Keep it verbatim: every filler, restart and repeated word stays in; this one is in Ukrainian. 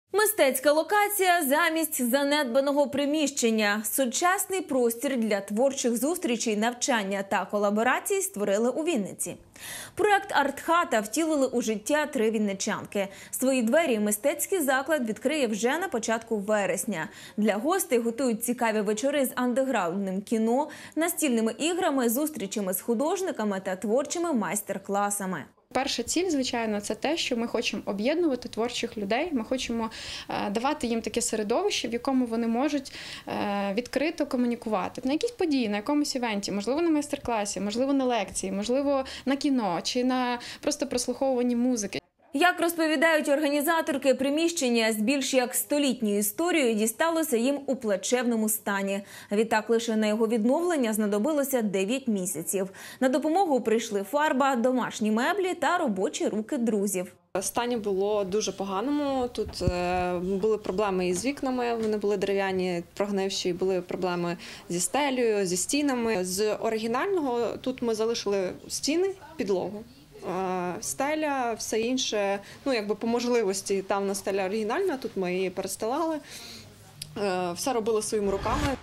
Мистецька локація замість занедбаного приміщення. Сучасний простір для творчих зустрічей, навчання та колаборацій створили у Вінниці. Проект «Арт-хата» втілили у життя три вінничанки. Свої двері мистецький заклад відкриє вже на початку вересня. Для гостей готують цікаві вечори з андеграундним кіно, настільними іграми, зустрічами з художниками та творчими майстер-класами. Перша ціль, звичайно, це те, що ми хочемо об'єднувати творчих людей, ми хочемо давати їм таке середовище, в якому вони можуть відкрито комунікувати. На якісь події, на якомусь івенті, можливо, на майстер-класі, можливо, на лекції, можливо, на кіно чи на просто прослуховуванні музики. Як розповідають організаторки, приміщення з більш як столітньою історією дісталося їм у плачевному стані. Відтак лише на його відновлення знадобилося дев'ять місяців. На допомогу прийшли фарба, домашні меблі та робочі руки друзів. Стані було дуже поганому, тут були проблеми із вікнами, вони були дерев'яні, прогнивші, були проблеми зі стелею, зі стінами. З оригінального тут ми залишили стіни, підлогу. Стеля, все інше, ну якби по можливості, там на стеля оригінальна, тут ми її перестилали, все робили своїми руками.